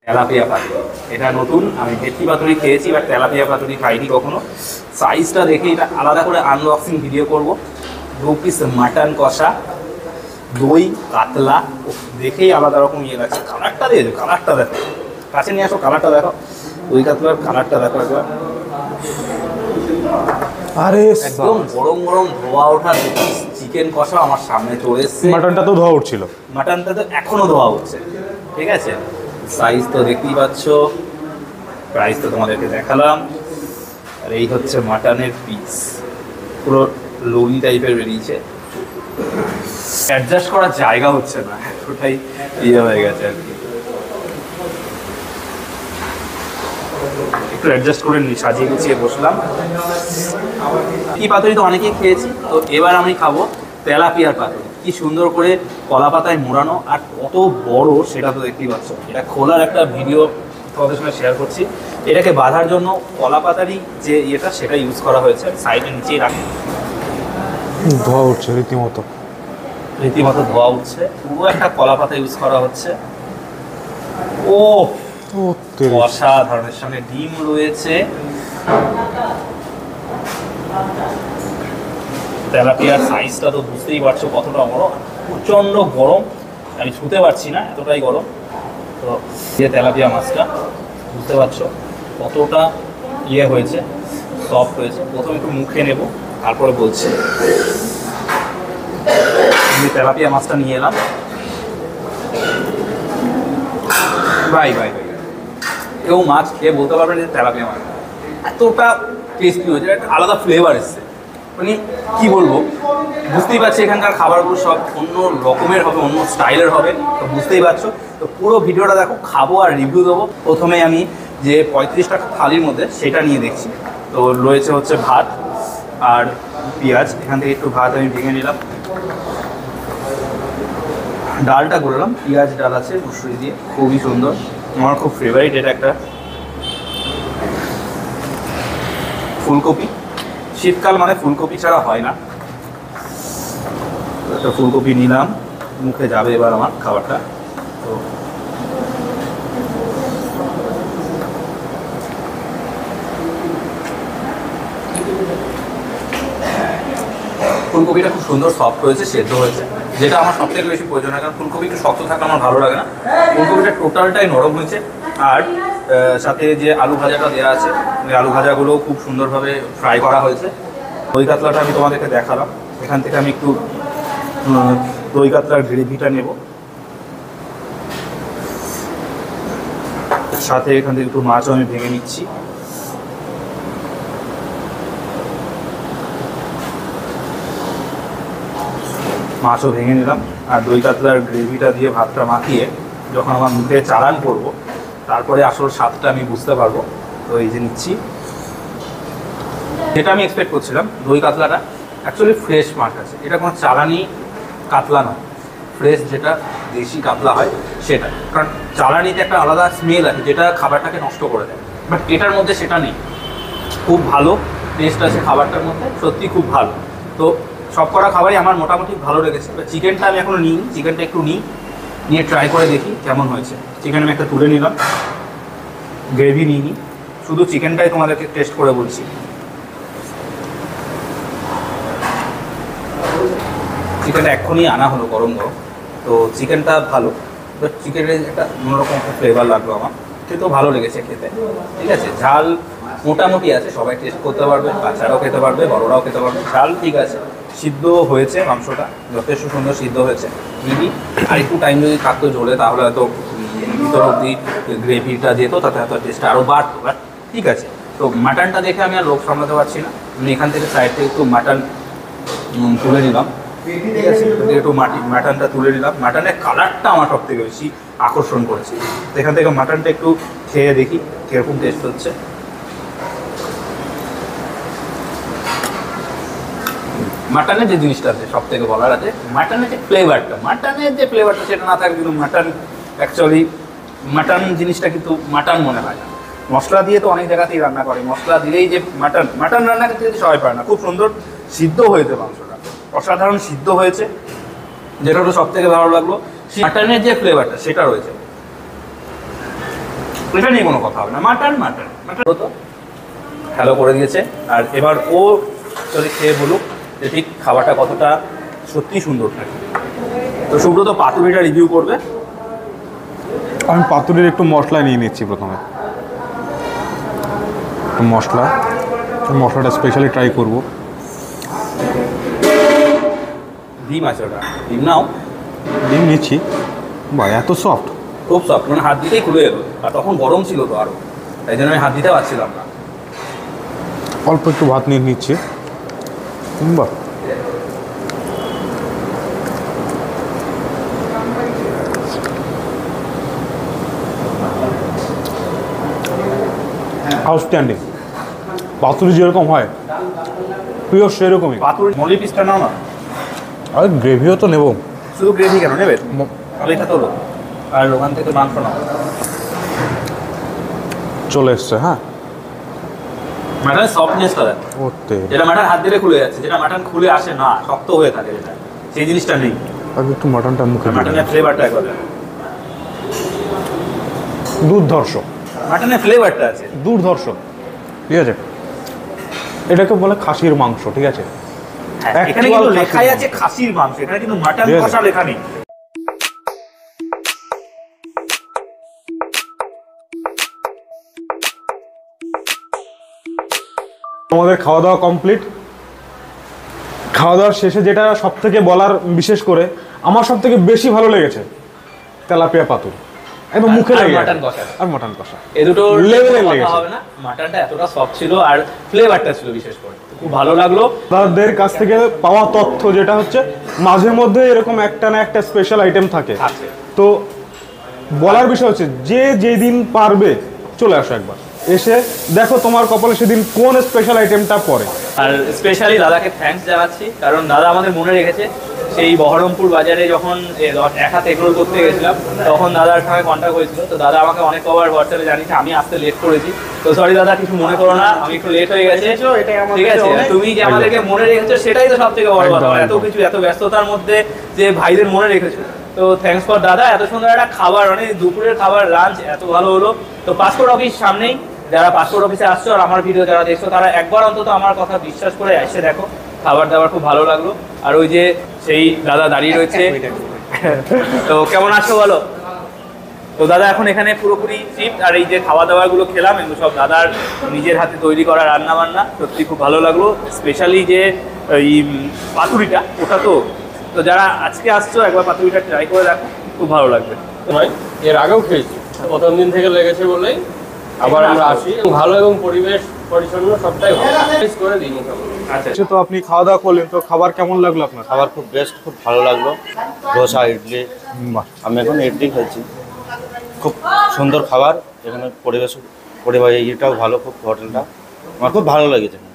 Tilapia পাতুরি, এটা নতুন, আমি ভেটকি পাতুরি খেয়েছি বাট তেলাপিয়া পাতুরি খাইনি কখনো। সাইজটা দেখে এটা আলাদা করে আনবক্সিং ভিডিও করব। 2 পিস মাটন কষা, দই কাতলা, দেখেই আলাদা রকম ইয়ে লাগছে। কালারটা দেখো, কালারটা দেখো, কাছে নিয়ে আসো, কালারটা দেখো, দই কাতলার কালারটা দেখো একবার। আরে একদম গরম গরম ধোয়া ওঠা চিকেন কষা আমার সামনে চলে এসছে। মাটনটা তো ধোয়া উঠছিল, মাটনটা তো এখনো ধোয়া হচ্ছে, ঠিক আছে। সাইজ তো দেখতেই পাচ্ছ, প্রাইস তো তোমাদেরকে দেখালাম। আর এই হচ্ছে মাটনের পিস, পুরো লোনি টাইপের বেরিয়েছে। অ্যাডজাস্ট করার জায়গা হচ্ছে না, এতটাই ইয়ে হয়ে গেছে আর কি। একটু অ্যাডজাস্ট করে সাজিয়ে গুছিয়ে বসলাম। এই পাতুরি তো অনেকেই খেয়েছি, তো এবার আমি খাবো তেলাপিয়ার পাতুরি। কি সুন্দর করে কলা পাতায় মোড়ানো, আর কত বড় সেটা তো দেখতেই পাচ্ছ। এটা খোলার একটা ভিডিও তোমাদের সঙ্গে শেয়ার করছি। এটাকে বাঁধার জন্য কলা পাতারই যে ইয়েটা সেটা ইউজ করা হয়েছে, সাইডে নিচেই রাখি। ধোয়া উঠছে রীতিমতো, রীতিমতো ধোয়া উঠছে, পুরো একটা কলা পাতা ইউজ করা হচ্ছে। ও অসাধারণের সঙ্গে ডিম রয়েছে। তেলাপিয়ার সাইজটা তো বুঝতেই পারছো কতটা বড়, প্রচণ্ড গরম, আমি ছুতে পারছি না, এতটাই গরম। তো যে তেলাপিয়া মাছটা বুঝতে পারছো কতটা ইয়ে হয়েছে, সফট হয়েছে। প্রথমে একটু মুখে নেব, তারপরে বলছি। আমি তেলাপিয়া মাছটা নিয়ে এলাম। বাই বাই বাই, কেউ মাছ খেয়ে বলতে পারবে যে তেলাপিয়া মাছ এতটা টেস্টি হয়েছে, একটা আলাদা ফ্লেভার এসছে। মানে কী বলবো, বুঝতেই পারছি এখানকার খাবারগুলো সব অন্য রকমের হবে, অন্য স্টাইলের হবে, তো বুঝতেই পারছো। তো পুরো ভিডিওটা দেখো, খাবো আর রিভিউ দেবো। প্রথমে আমি যে 35 টাকা থালির মধ্যে সেটা নিয়ে দেখছি। তো রয়েছে হচ্ছে ভাত আর পেঁয়াজ, এখান থেকে একটু ভাত আমি ভেঙে নিলাম। ডালটা করলাম, পেঁয়াজ ডাল আছে মুসুরি দিয়ে, খুবই সুন্দর, আমার খুব ফেভারিট এটা একটা। ফুলকপি, শীতকাল মানে ফুলকপি ছাড়া হয় না। একটা ফুলকপি নিলাম, মুখে যাবে এবার আমার খাবারটা। তো ফুলকপিটা খুব সুন্দর সফট হয়েছে, সেদ্ধ হয়েছে, যেটা আমার সবথেকে বেশি প্রয়োজন হয়, কারণ ফুলকপি একটু শক্ত থাকলে আমার ভালো লাগে না। ফুলকপিটা টোটালটাই নরম হয়েছে। আর সাথে যে আলু ভাজাটা দেওয়া আছে, ওই আলু ভাজাগুলোও খুব সুন্দরভাবে ফ্রাই করা হয়েছে। দই কাতলাটা আমি তোমাদেরকে দেখালাম, এখান থেকে আমি একটু দই কাতলার গ্রেভিটা নেব, সাথে এখান থেকে একটু মাছও আমি ভেঙে নিচ্ছি। মাছও ভেঙে নিলাম, আর দই কাতলার গ্রেভিটা দিয়ে ভাতটা মাখিয়ে যখন আমার মুখে চালান করব, তারপরে আসল স্বাদটা আমি বুঝতে পারবো। তো এই যে নিচ্ছি, যেটা আমি এক্সপেক্ট করছিলাম, দই কাতলাটা অ্যাকচুয়ালি ফ্রেশ মাছ আছে, এটা কোনো চালানি কাতলা নয়, ফ্রেশ যেটা দেশি কাতলা হয় সেটা। কারণ চালানিতে একটা আলাদা স্মেল আছে যেটা খাবারটাকে নষ্ট করে দেয়, বাট এটার মধ্যে সেটা নেই। খুব ভালো টেস্ট আছে খাবারটার মধ্যে, সত্যি খুব ভালো। তো সব করা খাবারই আমার মোটামুটি ভালো লেগেছে। চিকেনটা আমি এখনও নিই, চিকেনটা একটু নিয়ে ট্রাই করে দেখি কেমন হয়েছে। চিকেন আমি একটা তুলে নিলাম, গ্রেভি নিইনি, শুধু চিকেনটাই তোমাদেরকে টেস্ট করে বলছি। চিকেনটা এক্ষুনি আনা হলো গরম গরম, তো চিকেনটা ভালো, বাট চিকেনের একটা অন্যরকম একটা ফ্লেভার লাগলো আমার, খেতেও ভালো লেগেছে খেতে, ঠিক আছে। ঝাল মোটামুটি আছে, সবাই টেস্ট করতে পারবে, বাচ্চারাও খেতে পারবে, বড়রাও খেতে পারবে। ঝাল ঠিক আছে, সিদ্ধ হয়েছে, মাংসটা যথেষ্ট সুন্দর সিদ্ধ হয়েছে। যদি আর একটু টাইম যদি থাকতো ঝোলে, তাহলে হয়তো ভিতর অব্দি গ্রেভিটা যেত, তাতে হয়তো টেস্টটা আরও বাড়তো, বাট ঠিক আছে। তো মাটনটা দেখে আমি আর লোভ সামলাতে পারছি না, আমি এখান থেকে সাইড থেকে একটু মাটন তুলে নিলাম, ঠিক আছে। একটু মাটনটা তুলে নিলাম, মাটনের কালারটা আমার সব থেকে বেশি আকর্ষণ করেছে। এখান থেকে মাটনটা একটু খেয়ে দেখি কীরকম টেস্ট হচ্ছে। মাটনের যে জিনিসটা আছে সব থেকে বলার আছে, মাটনের যে ফ্লেভারটা সেটা না থাকে কিন্তু মাটন অ্যাকচুয়ালি মাটন জিনিসটা কিন্তু মাটন মনে হয় না। মশলা দিয়ে তো অনেক জায়গাতেই রান্না করে, মশলা দিলেই যে মাটন রান্না করতে যদি সবাই পারে না। খুব সুন্দর সিদ্ধ হয়েছে মাংসটা, অসাধারণ সিদ্ধ হয়েছে, যেটা হলো সব থেকে ভালো লাগলো। মাটনের যে ফ্লেভারটা সেটা রয়েছে, এটা নিয়ে কোনো কথা হবে না, মাটন মাটন মাটন তো ভালো করে দিয়েছে। আর এবার ও যদি খেয়ে বলুক যে ঠিক খাবারটা কতটা সত্যি সুন্দর থাকে। তো সুব্রত পাতুরিটা রিভিউ করবে। আমি পাতুরির একটু মশলা নিয়ে নিচ্ছি প্রথমে, একটু মশলাটা স্পেশালি ট্রাই করব। ডিম আছে ওটা, ডিম নাও। ডিম নিচ্ছি, বা এত সফট, খুব সফট, মানে হাত দিতেই খুলে এলো। আর তখন গরম ছিল তো আরও, তাই জন্য আমি হাত দিতে পারছিলাম না। অল্প একটু ভাত নিয়ে নিচ্ছি। বাহ, আউটস্ট্যান্ডিং। পাতুরি যেরকম হয় পিওর সেরকমই। পাতুরি মলি পিসটা নাও না। আর গ্রেভিও তো নেব। শুধু গ্রেভি কেন নেবে? এটা তো আর ওখান থেকে মাংস নাও। চলে এসছে। হ্যাঁ, মাটনের সফটনেসটা দেখ, ওতে যেটা মাটন হাত দিলে খুলে যাচ্ছে, যেটা মাটন খুলে আসে না, শক্ত হয়ে থাকে যেটা, সেই জিনিসটা নেই। আগে একটু মাটনটা মুখে দিই। মাটনের ফ্লেভারটা একবার দেখ। দুর্ধর্ষ, মাটনের ফ্লেভারটা আছে দুর্ধর্ষ। ঠিক আছে, এটাকে বলে খাসির মাংস। ঠিক আছে, হ্যাঁ, এখানে Actual কিন্তু খাসির লেখাই মাংস। আছে খাসির মাংস, এখানে কিন্তু মাটন ঠিক আছে। কষা লেখা নেই। আমাদের খাওয়া দাওয়া কমপ্লিট। খাওয়া দাওয়ার শেষে যেটা সব থেকে বলার, বিশেষ করে আমার সব থেকে বেশি ভালো লেগেছে তেলাপিয়া পাতুরি, একদম মুখে আর লেগে মাটন গেছে। কষা। আর মাটন কষা এই দুটো লেভেলে কথা লেগেছে। হবে না, মাটনটা এতটা সফট ছিল আর ফ্লেভারটা ছিল বিশেষ করে, খুব ভালো লাগলো। তাদের কাছ থেকে পাওয়া তথ্য যেটা হচ্ছে মাঝে মধ্যে এরকম একটা না একটা স্পেশাল আইটেম থাকে। আছে। তো বলার বিষয় হচ্ছে যে যেদিন পারবে চলে আসো একবার, এসে দেখো তোমার কপালে সেদিন কোন স্পেশাল আইটেমটা পড়ে। আর স্পেশালি দাদাকে থ্যাঙ্কস জানাচ্ছি, কারণ দাদা আমাদের মনে রেখেছে। সেই বহরমপুর বাজারে যখন এক হাত এগরোল করতে গেছিলাম, তখন দাদার সঙ্গে কন্ট্যাক্ট হয়েছিল। তো দাদা আমাকে অনেক কবার হোয়াটসঅ্যাপে জানিয়েছে আমি আসতে লেট করেছি। তো সরি দাদা, কিছু মনে করো না, আমি একটু লেট হয়ে গেছে। ঠিক আছে, তুমি যে আমাদেরকে মনে রেখেছো সেটাই তো সব থেকে বড় কথা। একদম, এত একদম। কিছু, এত ব্যস্ততার মধ্যে যে ভাইদের মনে রেখেছো, তো থ্যাঙ্কস ফর দাদা। এত সুন্দর একটা খাবার, মানে দুপুরের খাবার, লাঞ্চ এত ভালো হলো। তো পাসপোর্ট অফিস সামনেই, যারা পাসপোর্ট অফিসে আসছো আর আমার ভিডিও যারা দেখছো, তারা একবার অন্তত আমার কথা বিশ্বাস করে এসে দেখো। খাবার দাবার খুব ভালো লাগলো। আর ওই যে সেই দাদা দাঁড়িয়ে রয়েছে, তো কেমন আছো বলো? তো দাদা এখন এখানে পুরোপুরি শিফট। আর এই যে খাওয়া দাওয়াগুলো খেলাম, এগুলো সব দাদার নিজের হাতে তৈরি করা রান্না বান্না, সত্যি খুব ভালো লাগলো। স্পেশালি যে এই পাতুরিটা, ওটা তো যারা আজকে আসছো একবার পাতুরিটা ট্রাই করে দেখো, খুব ভালো লাগবে। নয়, এর আগেও খেয়েছি, প্রথম দিন থেকে লেগেছে বলেই আবার আমরা আসি। ভালো এবং পরিবেশ পরিচ্ছন্ন, সবটাই ভালো করে দিই মোটামুটি। আচ্ছা, তো আপনি খাওয়া দাওয়া করলেন, তো খাবার কেমন লাগলো আপনার? খাবার খুব বেস্ট, খুব ভালো লাগলো। ধোসা, ইডলি, আমি এখন ইডলি খাচ্ছি। খুব সুন্দর খাবার, এখানে পরিবেশ এটাও ভালো, খুব হোটেলটা আমার খুব ভালো লেগেছে।